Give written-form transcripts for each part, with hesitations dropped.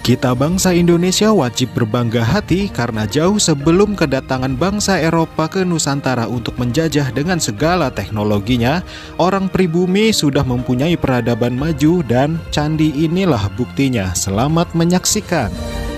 Kita bangsa Indonesia wajib berbangga hati karena jauh sebelum kedatangan bangsa Eropa ke Nusantara untuk menjajah dengan segala teknologinya, orang pribumi sudah mempunyai peradaban maju dan candi inilah buktinya. Selamat menyaksikan.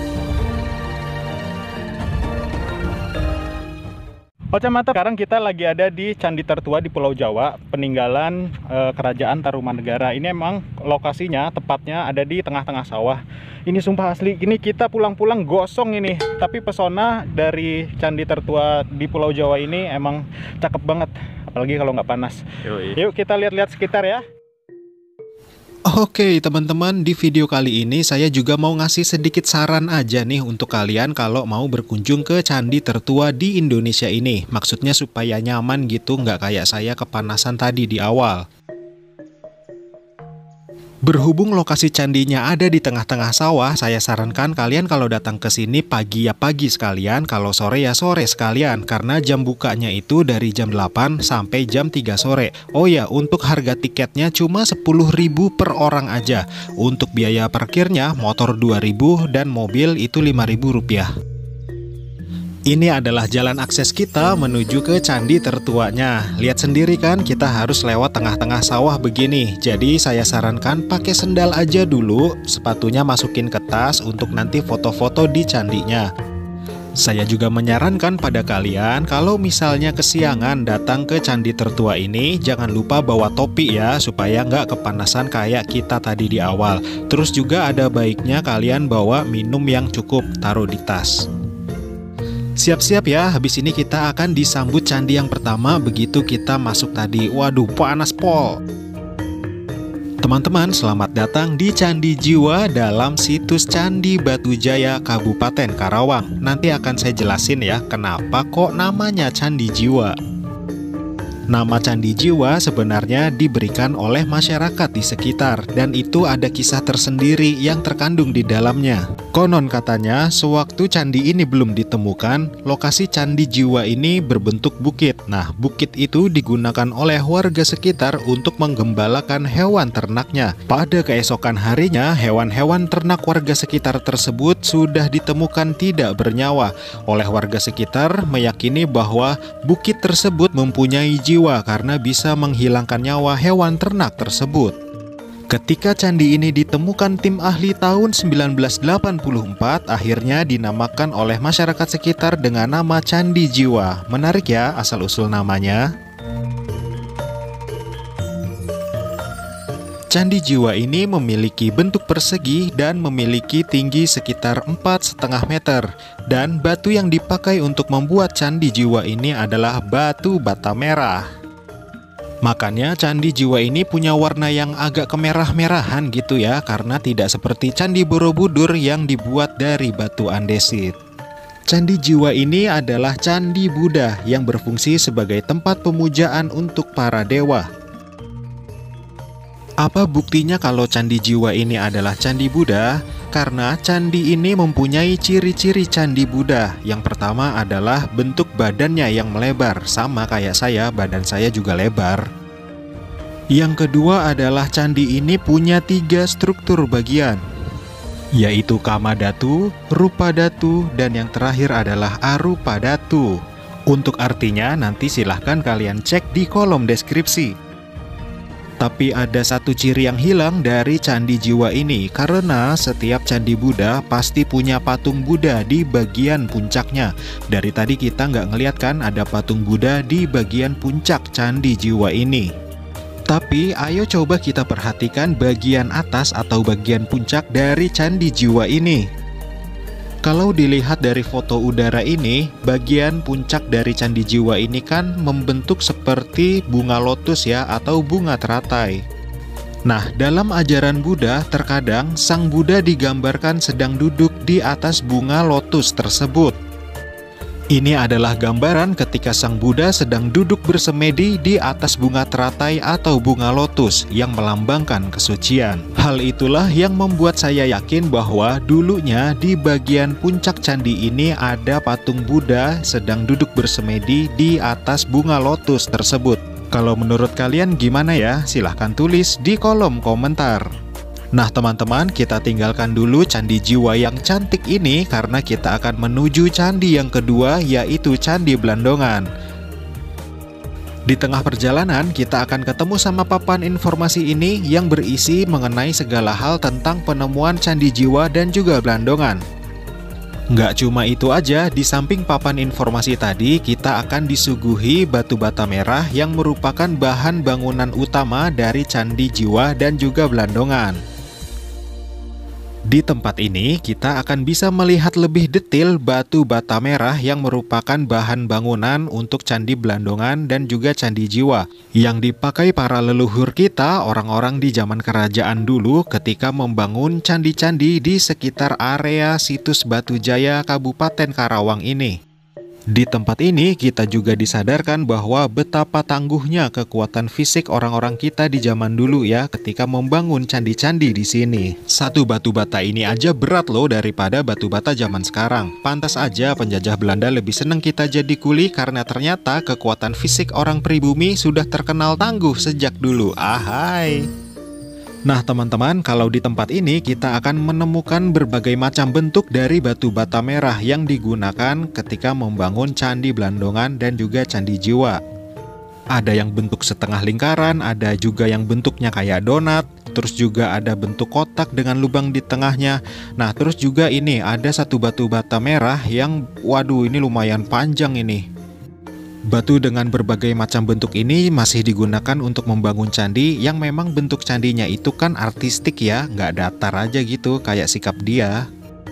Oce Mata, sekarang kita lagi ada di candi tertua di Pulau Jawa, peninggalan Kerajaan Tarumanegara. Ini emang lokasinya tepatnya ada di tengah-tengah sawah. Ini sumpah asli, ini kita pulang-pulang gosong ini. Tapi pesona dari candi tertua di Pulau Jawa ini emang cakep banget, apalagi kalau nggak panas. Yuk kita lihat-lihat sekitar ya. Oke teman-teman, di video kali ini saya juga mau ngasih sedikit saran aja nih untuk kalian kalau mau berkunjung ke candi tertua di Indonesia ini. Maksudnya supaya nyaman gitu, nggak kayak saya kepanasan tadi di awal. Berhubung lokasi candinya ada di tengah-tengah sawah, saya sarankan kalian kalau datang ke sini pagi ya pagi sekalian, kalau sore ya sore sekalian, karena jam bukanya itu dari jam 8 sampai jam 3 sore. Oh ya, untuk harga tiketnya cuma 10.000 per orang aja. Untuk biaya parkirnya motor 2.000 dan mobil itu 5.000 rupiah. Ini adalah jalan akses kita menuju ke candi tertuanya. Lihat sendiri kan, kita harus lewat tengah-tengah sawah begini. Jadi saya sarankan pakai sendal aja dulu, sepatunya masukin ke tas untuk nanti foto-foto di candinya. Saya juga menyarankan pada kalian kalau misalnya kesiangan datang ke candi tertua ini, jangan lupa bawa topi ya, supaya nggak kepanasan kayak kita tadi di awal. Terus juga ada baiknya kalian bawa minum yang cukup, taruh di tas. Siap-siap ya, habis ini kita akan disambut candi yang pertama begitu kita masuk tadi. Waduh, panas pol. Teman-teman, selamat datang di Candi Jiwa dalam situs Candi Batujaya, Kabupaten Karawang. Nanti akan saya jelasin ya, kenapa kok namanya Candi Jiwa. Nama Candi Jiwa sebenarnya diberikan oleh masyarakat di sekitar, dan itu ada kisah tersendiri yang terkandung di dalamnya. Konon katanya, sewaktu candi ini belum ditemukan, lokasi Candi Jiwa ini berbentuk bukit. Nah, bukit itu digunakan oleh warga sekitar untuk menggembalakan hewan ternaknya. Pada keesokan harinya, hewan-hewan ternak warga sekitar tersebut sudah ditemukan tidak bernyawa. Oleh warga sekitar meyakini bahwa bukit tersebut mempunyai jiwa karena bisa menghilangkan nyawa hewan ternak tersebut. Ketika candi ini ditemukan tim ahli tahun 1984, akhirnya dinamakan oleh masyarakat sekitar dengan nama Candi Jiwa. Menarik ya asal-usul namanya. Candi Jiwa ini memiliki bentuk persegi dan memiliki tinggi sekitar 4,5 meter. Dan batu yang dipakai untuk membuat Candi Jiwa ini adalah batu bata merah. Makanya Candi Jiwa ini punya warna yang agak kemerah-merahan gitu ya, karena tidak seperti Candi Borobudur yang dibuat dari batu andesit. Candi Jiwa ini adalah candi Buddha yang berfungsi sebagai tempat pemujaan untuk para dewa. Apa buktinya kalau Candi Jiwa ini adalah candi Buddha? Karena candi ini mempunyai ciri-ciri candi Buddha. Yang pertama adalah bentuk badannya yang melebar, sama kayak saya, badan saya juga lebar. Yang kedua adalah candi ini punya 3 struktur bagian, yaitu Kamadhatu, Rupadhatu, dan yang terakhir adalah Arupadhatu. Untuk artinya nanti silahkan kalian cek di kolom deskripsi. Tapi ada satu ciri yang hilang dari Candi Jiwa ini, karena setiap candi Buddha pasti punya patung Buddha di bagian puncaknya. Dari tadi kita nggak ngeliat kan ada patung Buddha di bagian puncak Candi Jiwa ini. Tapi ayo coba kita perhatikan bagian atas atau bagian puncak dari Candi Jiwa ini. Kalau dilihat dari foto udara ini, bagian puncak dari Candi Jiwa ini kan membentuk seperti bunga lotus ya, atau bunga teratai. Nah, dalam ajaran Buddha, terkadang Sang Buddha digambarkan sedang duduk di atas bunga lotus tersebut. Ini adalah gambaran ketika Sang Buddha sedang duduk bersemedi di atas bunga teratai atau bunga lotus yang melambangkan kesucian. Hal itulah yang membuat saya yakin bahwa dulunya di bagian puncak candi ini ada patung Buddha sedang duduk bersemedi di atas bunga lotus tersebut. Kalau menurut kalian gimana ya? Silahkan tulis di kolom komentar. Nah teman-teman, kita tinggalkan dulu Candi Jiwa yang cantik ini karena kita akan menuju candi yang kedua, yaitu Candi Blandongan. Di tengah perjalanan, kita akan ketemu sama papan informasi ini yang berisi mengenai segala hal tentang penemuan Candi Jiwa dan juga Blandongan. Nggak cuma itu aja, di samping papan informasi tadi, kita akan disuguhi batu bata merah yang merupakan bahan bangunan utama dari Candi Jiwa dan juga Blandongan. Di tempat ini, kita akan bisa melihat lebih detail batu bata merah yang merupakan bahan bangunan untuk Candi Blandongan dan juga Candi Jiwa, yang dipakai para leluhur kita, orang-orang di zaman kerajaan dulu ketika membangun candi-candi di sekitar area situs Batu Jaya, Kabupaten Karawang ini. Di tempat ini kita juga disadarkan bahwa betapa tangguhnya kekuatan fisik orang-orang kita di zaman dulu ya ketika membangun candi-candi di sini. Satu batu bata ini aja berat loh daripada batu bata zaman sekarang. Pantas aja penjajah Belanda lebih seneng kita jadi kuli karena ternyata kekuatan fisik orang pribumi sudah terkenal tangguh sejak dulu. Ahai. Nah teman-teman, kalau di tempat ini kita akan menemukan berbagai macam bentuk dari batu bata merah yang digunakan ketika membangun Candi Blandongan dan juga Candi Jiwa. Ada yang bentuk setengah lingkaran, ada juga yang bentuknya kayak donat, terus juga ada bentuk kotak dengan lubang di tengahnya. Nah terus juga ini ada satu batu bata merah yang waduh ini lumayan panjang ini. Batu dengan berbagai macam bentuk ini masih digunakan untuk membangun candi yang memang bentuk candinya itu kan artistik ya, nggak datar aja gitu kayak sikap dia.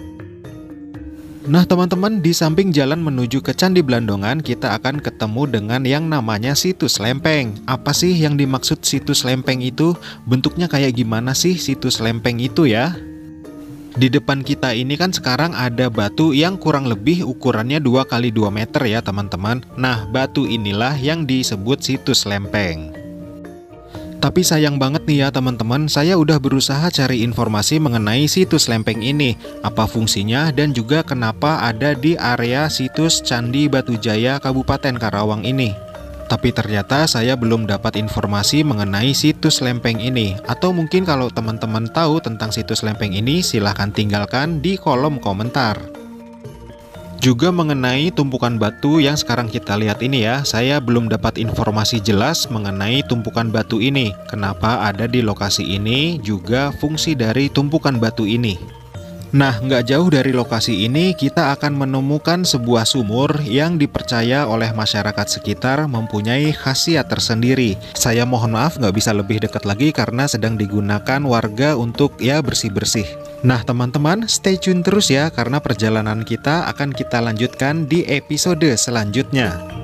Nah teman-teman, di samping jalan menuju ke Candi Blandongan kita akan ketemu dengan yang namanya situs lempeng. Apa sih yang dimaksud situs lempeng itu? Bentuknya kayak gimana sih situs lempeng itu ya? Di depan kita ini kan sekarang ada batu yang kurang lebih ukurannya 2 x 2 meter ya teman-teman. Nah batu inilah yang disebut situs lempeng. Tapi sayang banget nih ya teman-teman, saya udah berusaha cari informasi mengenai situs lempeng ini, apa fungsinya dan juga kenapa ada di area situs Candi Batu Jaya Kabupaten Karawang ini. Tapi ternyata saya belum dapat informasi mengenai situs lempeng ini. Atau mungkin kalau teman-teman tahu tentang situs lempeng ini, silahkan tinggalkan di kolom komentar. Juga mengenai tumpukan batu yang sekarang kita lihat ini ya, saya belum dapat informasi jelas mengenai tumpukan batu ini. Kenapa ada di lokasi ini, juga fungsi dari tumpukan batu ini. Nah, nggak jauh dari lokasi ini kita akan menemukan sebuah sumur yang dipercaya oleh masyarakat sekitar mempunyai khasiat tersendiri. Saya mohon maaf nggak bisa lebih dekat lagi karena sedang digunakan warga untuk ya bersih-bersih. Nah teman-teman, stay tune terus ya karena perjalanan kita akan kita lanjutkan di episode selanjutnya.